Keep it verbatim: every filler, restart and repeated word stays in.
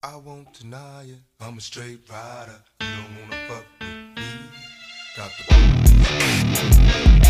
I won't deny it, I'm a straight rider. You don't wanna fuck with me. Got the